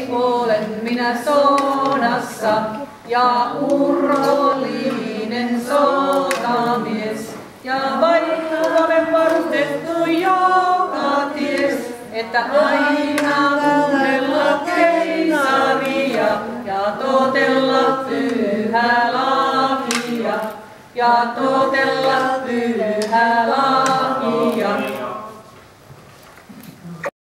olen minä sodassa ja urhollinen sotamies. Ja vaikka olen varustettu joka ties, että aina kuunnella keisaria ja totella pyhää lakia. Ja totella pyhää lakia.